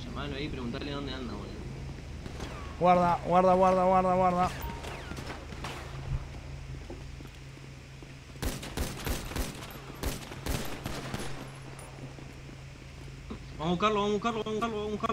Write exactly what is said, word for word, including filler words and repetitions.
Llamalo ahí y preguntarle dónde anda, boludo. Guarda, guarda, guarda, guarda, guarda. Vamos a buscarlo, vamos a buscarlo, vamos a buscarlo, vamos a buscarlo.